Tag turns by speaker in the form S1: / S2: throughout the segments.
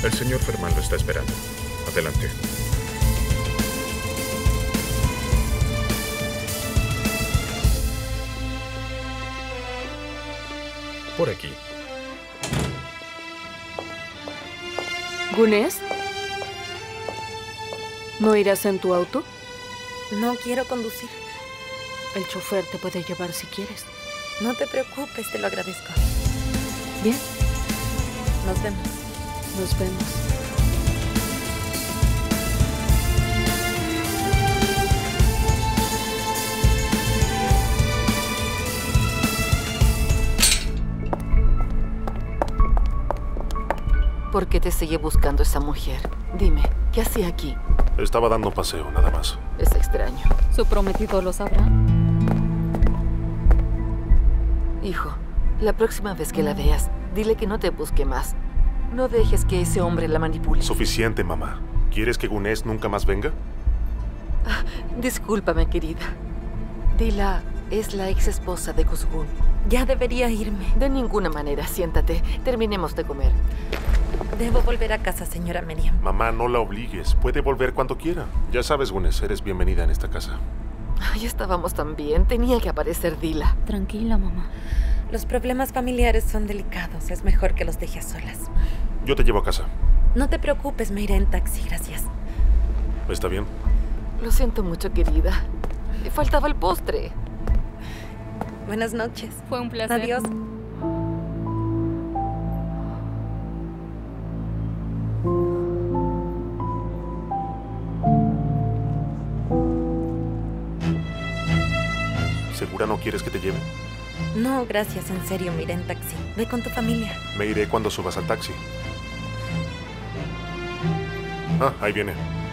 S1: El señor Ferman lo está esperando. Adelante. Por aquí.
S2: ¿Gunes? ¿No irás en tu auto?
S3: No quiero conducir.
S2: El chofer te puede llevar si quieres.
S3: No te preocupes, te lo agradezco.
S2: Bien.
S3: Nos vemos.
S2: Nos vemos.
S4: ¿Por qué te sigue buscando esa mujer? Dime, ¿qué hacía aquí?
S5: Estaba dando un paseo, nada más.
S4: Es extraño.
S2: ¿Su prometido lo sabrá?
S4: Hijo, la próxima vez que la veas, dile que no te busque más. No dejes que ese hombre la manipule.
S5: Suficiente, mamá. ¿Quieres que Gunes nunca más venga?
S4: Discúlpame, querida. Dila, es la ex esposa de Kuzgun.
S3: Ya debería irme.
S4: De ninguna manera, siéntate. Terminemos de comer.
S3: Debo volver a casa, señora Miriam.
S5: Mamá, no la obligues. Puede volver cuando quiera. Ya sabes, Gunes, eres bienvenida en esta casa.
S4: Ay, estábamos tan bien. Tenía que aparecer Dila.
S2: Tranquila, mamá.
S3: Los problemas familiares son delicados. Es mejor que los deje a solas.
S5: Yo te llevo a casa.
S3: No te preocupes, me iré en taxi, gracias.
S5: ¿Está bien?
S4: Lo siento mucho, querida. Me faltaba el postre.
S3: Buenas noches.
S2: Fue un placer.
S3: Adiós.
S5: ¿Segura no quieres que te lleve?
S3: No, gracias, en serio, me iré en taxi. Ve con tu familia.
S5: Me iré cuando subas al taxi. Ah, ahí viene.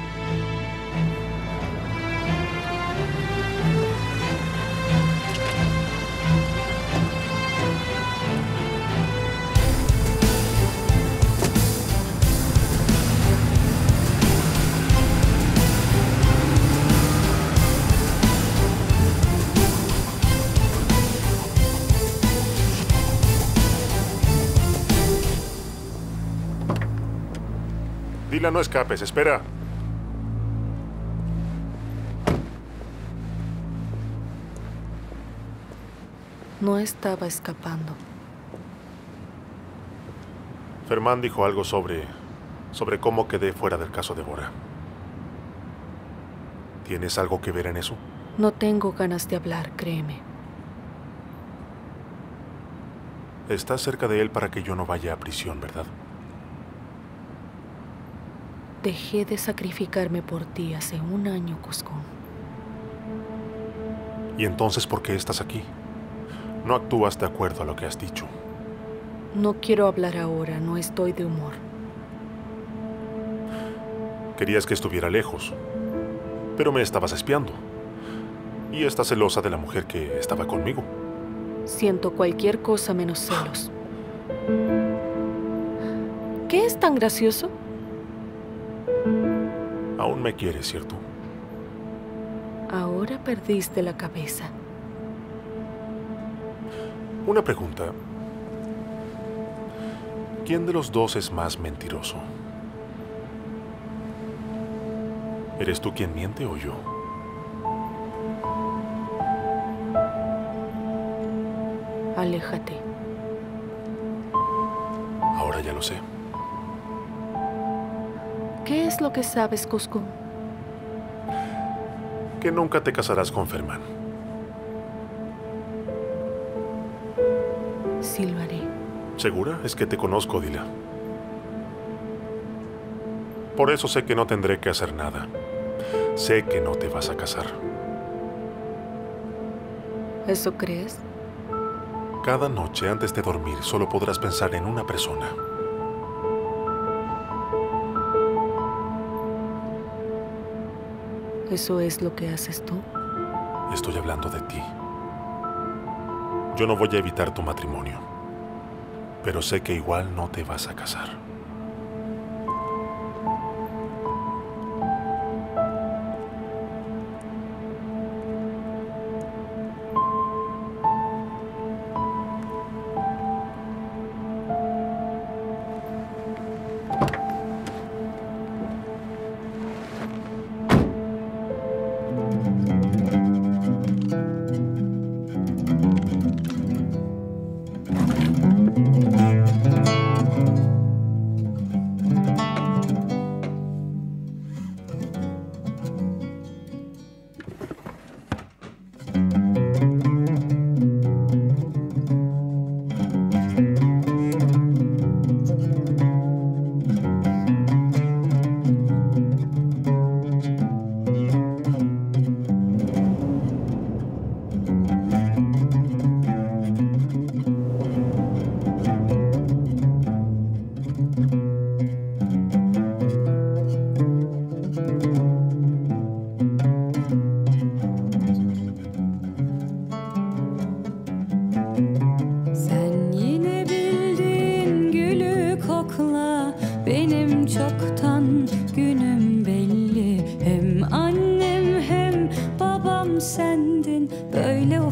S5: Dila, no escapes, espera.
S2: No estaba escapando.
S5: Ferman dijo algo sobre cómo quedé fuera del caso de Bora. ¿Tienes algo que ver en eso?
S2: No tengo ganas de hablar, créeme.
S5: Estás cerca de él para que yo no vaya a prisión, ¿verdad?
S2: Dejé de sacrificarme por ti hace 1 año, Kuzgun.
S5: ¿Y entonces por qué estás aquí? No actúas de acuerdo a lo que has dicho.
S2: No quiero hablar ahora, no estoy de humor.
S5: Querías que estuviera lejos, pero me estabas espiando. Y estás celosa de la mujer que estaba conmigo.
S2: Siento cualquier cosa menos celos. ¿Qué es tan gracioso?
S5: Aún me quieres, ¿cierto?
S2: Ahora perdiste la cabeza.
S5: Una pregunta. ¿Quién de los dos es más mentiroso? ¿Eres tú quien miente o yo?
S2: Aléjate.
S5: Ahora ya lo sé.
S2: ¿Qué es lo que sabes, Kuzgun?
S5: Que nunca te casarás con Ferman.
S2: Sí lo haré.
S5: ¿Segura? Es que te conozco, Dila. Por eso sé que no tendré que hacer nada. Sé que no te vas a casar.
S2: ¿Eso crees?
S5: Cada noche antes de dormir solo podrás pensar en una persona.
S2: ¿Eso es lo que haces tú?
S5: Estoy hablando de ti. Yo no voy a evitar tu matrimonio, pero sé que igual no te vas a casar.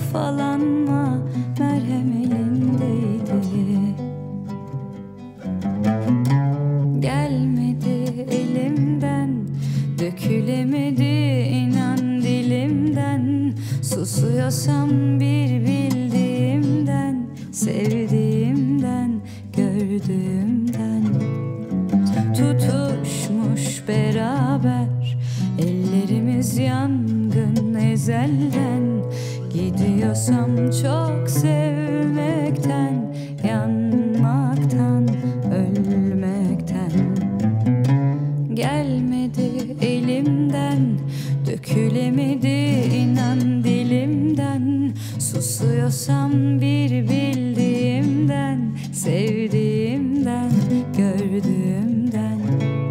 S6: ufalanma, merhem elindeydi. Gelmedi elimden, dökülemedi inan dilimden. Susuyorsam bir bildiğimden, sevdiğimden, gördüğümden. Tutuşmuş beraber ellerimiz yangın ezelden. Gidiyorsam çok sevmekten, yanmaktan, ölmekten. Gelmedi elimden, dökülemedi inan dilimden. Susuyorsam bir bildiğimden, sevdiğimden, gördüğümden.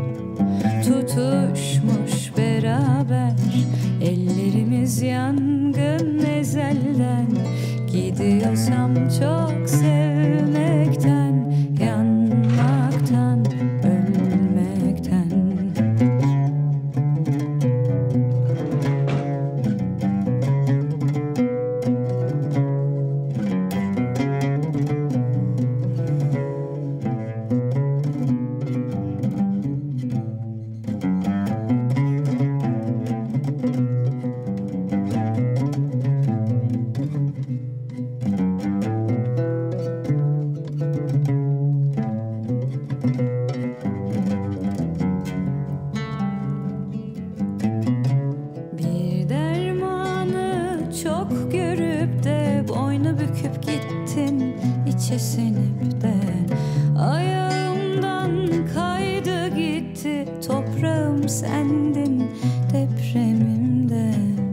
S6: Tutuşmuş beraber ellerimiz yangın ezelden. Gidiyorsam çok sevmekten, yanmaktan, ölmekten. Bir dermanı çok görüp de boynu büküp gittin, içe sinip de. Ayağımdan kaydı gitti, toprağım sendin depremimde.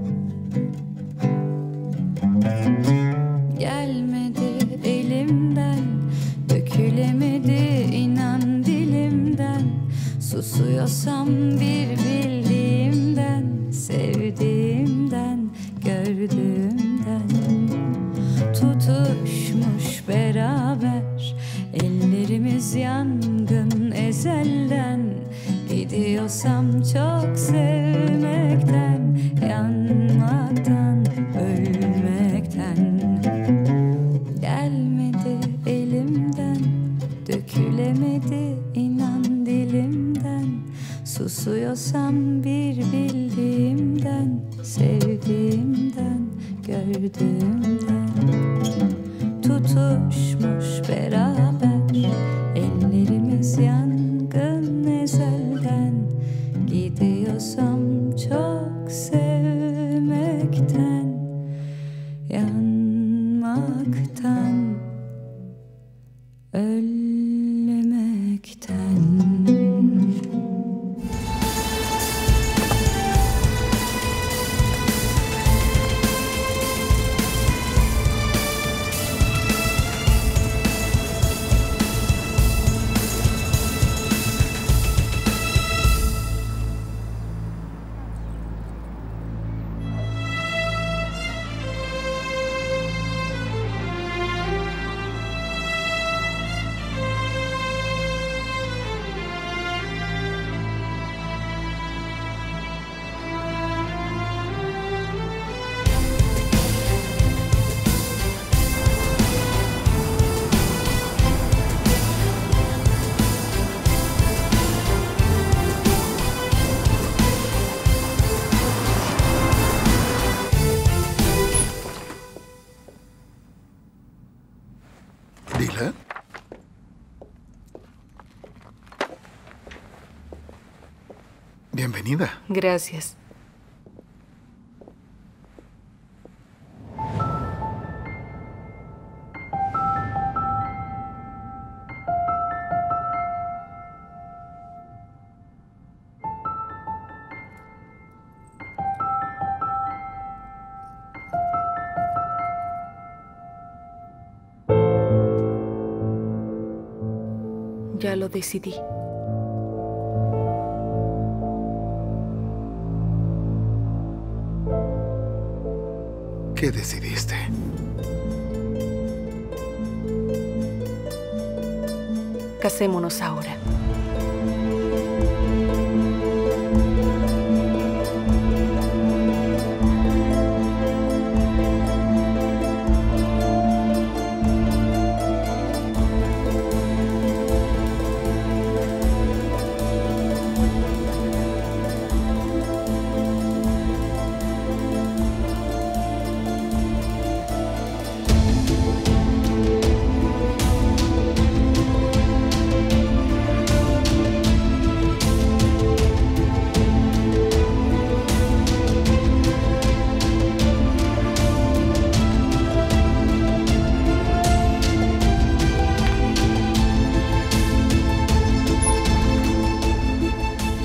S6: Gelmedi elimden, dökülemedi inan dilimden. Susuyorsam bir bildiğimden, sevdiğimden, gördüğümden. Tutuşmuş beraber ellerimiz yangın ezelden. Gidiyorsam çok sevmekten, yanmaktan, ölmekten. Gelmedi elimden, dökülemedi inan dilimden. Susuyorsam bir bildiğimden, sevdiğimden, gördüğümden. Tutuşmuş beraber ellerimiz yangın ezelden. Gidiyorsam çok sevmekten, yanmaktan, ölmekten.
S7: Dila. Bienvenida.
S2: Gracias. Ya lo decidí.
S7: ¿Qué decidiste?
S2: Casémonos ahora.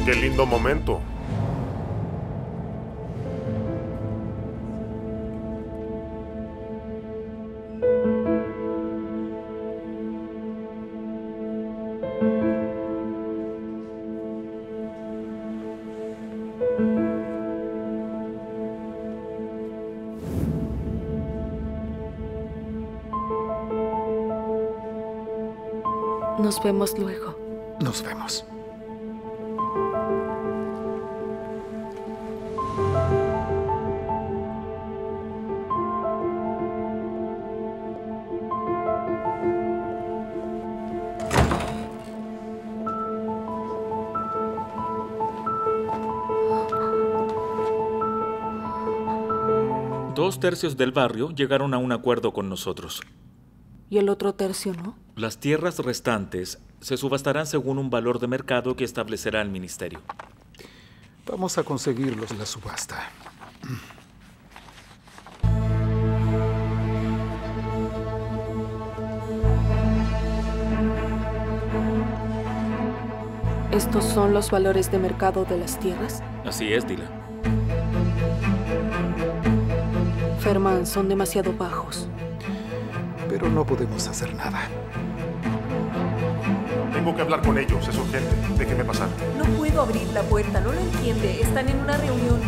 S5: ¡Qué lindo momento!
S2: Nos vemos luego.
S7: Nos vemos.
S8: Dos tercios del barrio llegaron a un acuerdo con nosotros.
S2: ¿Y el otro tercio no?
S8: Las tierras restantes se subastarán según un valor de mercado que establecerá el ministerio.
S7: Vamos a conseguirlos en la subasta.
S2: ¿Estos son los valores de mercado de las tierras?
S8: Así es, Dila.
S2: Ferman, son demasiado bajos.
S7: Pero no podemos hacer nada.
S5: Tengo que hablar con ellos, es urgente. Déjeme pasar.
S9: No puedo abrir la puerta, no lo entiende. Están en una reunión.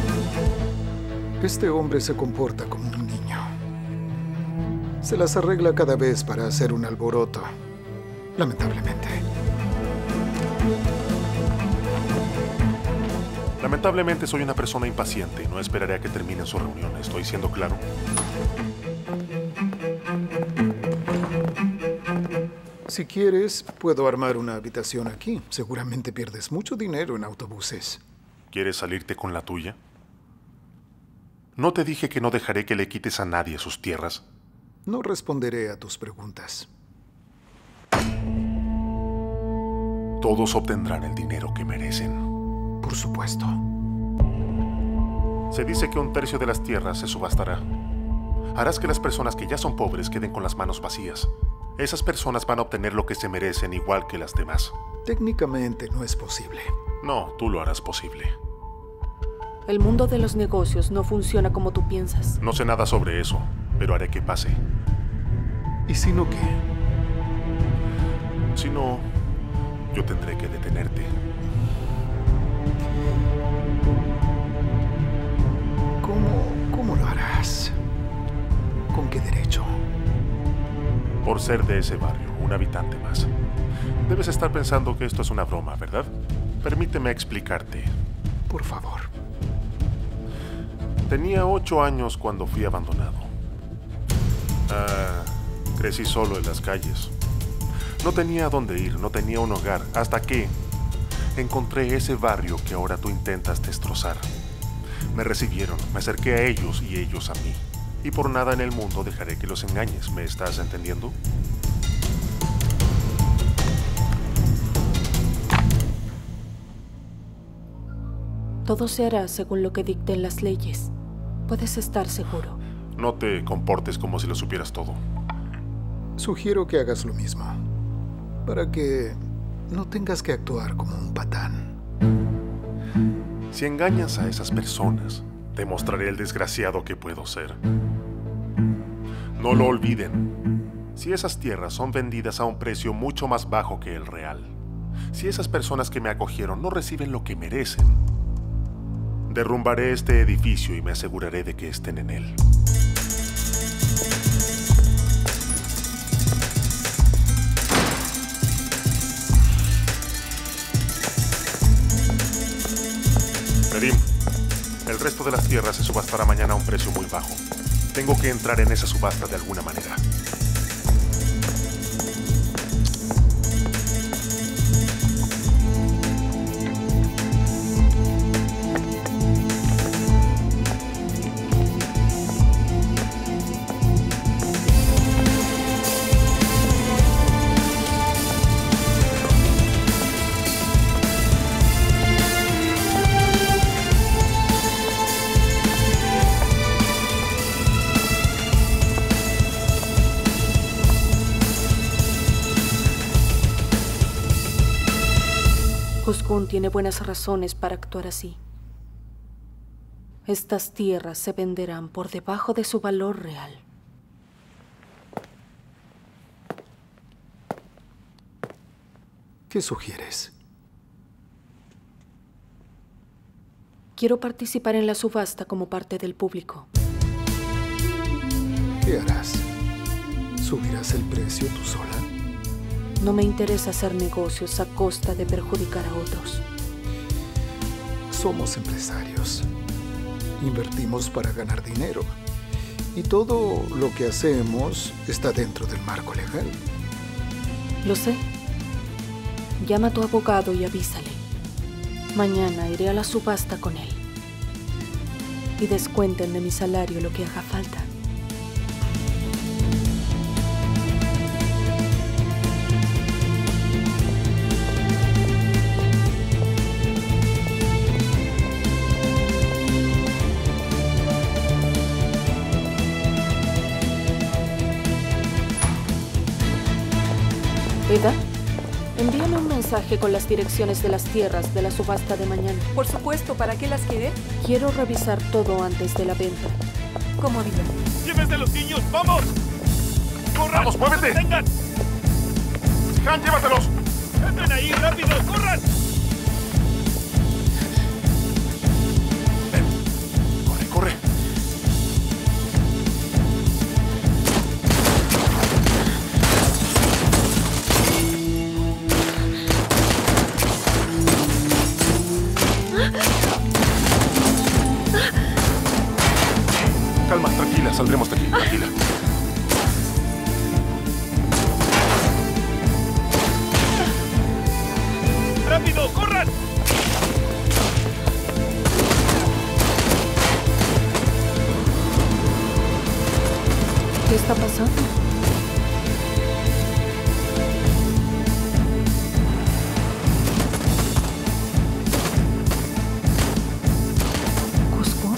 S7: Este hombre se comporta como un niño. Se las arregla cada vez para hacer un alboroto. Lamentablemente.
S5: Lamentablemente soy una persona impaciente y no esperaré a que terminen su reunión. ¿Estoy siendo claro?
S7: Si quieres, puedo armar una habitación aquí. Seguramente pierdes mucho dinero en autobuses.
S5: ¿Quieres salirte con la tuya? ¿No te dije que no dejaré que le quites a nadie sus tierras?
S7: No responderé a tus preguntas.
S5: Todos obtendrán el dinero que merecen.
S7: Por supuesto.
S5: Se dice que un tercio de las tierras se subastará. Harás que las personas que ya son pobres queden con las manos vacías. Esas personas van a obtener lo que se merecen igual que las demás.
S7: Técnicamente no es posible.
S5: No, tú lo harás posible.
S2: El mundo de los negocios no funciona como tú piensas.
S5: No sé nada sobre eso, pero haré que pase.
S7: ¿Y si no qué?
S5: Si no, yo tendré que detenerte.
S7: ¿Cómo lo harás? ¿Con qué derecho?
S5: Por ser de ese barrio, un habitante más. Debes estar pensando que esto es una broma, ¿verdad? Permíteme explicarte.
S7: Por favor.
S5: Tenía 8 años cuando fui abandonado. Crecí solo en las calles. No tenía a dónde ir, no tenía un hogar, hasta que encontré ese barrio que ahora tú intentas destrozar. Me recibieron, me acerqué a ellos y ellos a mí. Y por nada en el mundo dejaré que los engañes. ¿Me estás entendiendo?
S2: Todo se hará según lo que dicten las leyes. Puedes estar seguro.
S5: No te comportes como si lo supieras todo.
S7: Sugiero que hagas lo mismo, para que no tengas que actuar como un patán.
S5: Si engañas a esas personas, te mostraré el desgraciado que puedo ser. No lo olviden. Si esas tierras son vendidas a un precio mucho más bajo que el real, si esas personas que me acogieron no reciben lo que merecen, derrumbaré este edificio y me aseguraré de que estén en él. Nedim, el resto de las tierras se subastará mañana a un precio muy bajo. Tengo que entrar en esa subasta de alguna manera.
S2: Kuzgun tiene buenas razones para actuar así. Estas tierras se venderán por debajo de su valor real.
S7: ¿Qué sugieres?
S2: Quiero participar en la subasta como parte del público.
S7: ¿Qué harás? ¿Subirás el precio tú sola?
S2: No me interesa hacer negocios a costa de perjudicar a otros.
S7: Somos empresarios. Invertimos para ganar dinero. Y todo lo que hacemos está dentro del marco legal.
S2: Lo sé. Llama a tu abogado y avísale. Mañana iré a la subasta con él. Y descuenten de mi salario lo que haga falta. Eda, envíame un mensaje con las direcciones de las tierras de la subasta de mañana.
S9: Por supuesto, ¿para qué las quiere?
S2: Quiero revisar todo antes de la venta.
S9: Como diga.
S10: ¡Llévense los niños! ¡Vamos! ¡Corran!
S5: ¡Vamos, muévete!
S10: ¡Vengan!
S5: ¡Sihan, llévatelos!
S10: ¡Entren ahí, rápido! ¡Corran!
S5: Ven. Corre, corre. Calma, tranquila, saldremos de aquí, tranquila.
S10: ¡Rápido, corran!
S2: ¿Qué está pasando? ¿Kuzgun?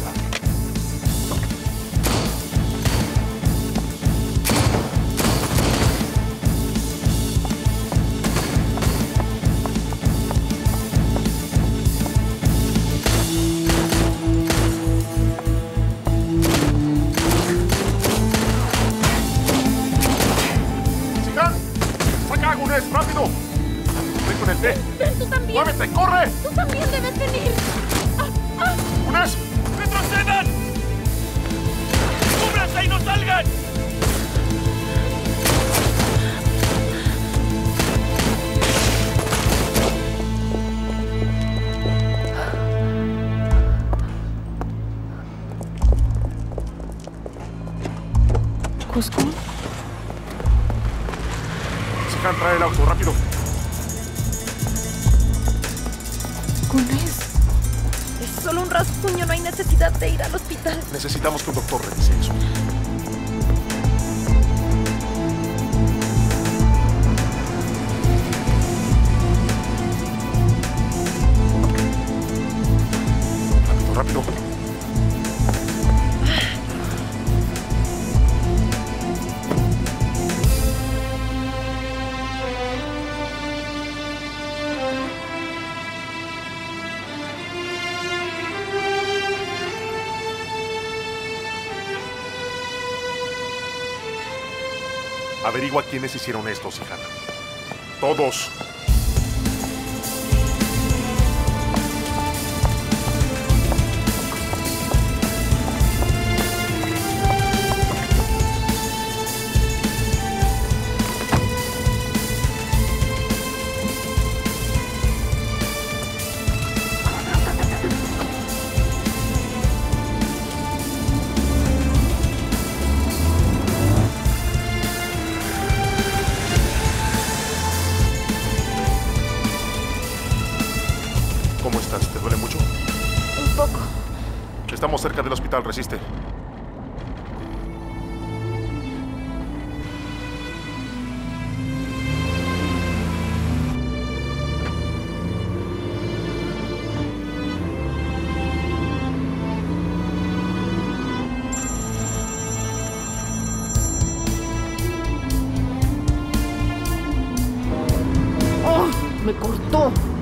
S5: ¡Sihan! ¡Saca a Gunes, rápido! ¡Ven con el té!
S9: ¡Ven, tú también!
S5: ¡Muévete, corre!
S9: ¡Tú también debes venir!
S5: ¡Gunes!
S10: ¡Retrocedan! ¡Cúbranse y no salgan!
S2: ¿Kuzgun?
S5: Sihan, trae el auto, rápido.
S2: Gunes.
S9: Es solo un rasguño, no hay necesidad de ir al hospital.
S5: Necesitamos que un doctor revise eso. Rápido, rápido. Averigua quiénes hicieron esto, Sihan. Todos. ¿Cómo estás? ¿Te duele mucho?
S9: Un poco.
S5: Estamos cerca del hospital, resiste.
S2: ¡Oh! ¡Me cortó!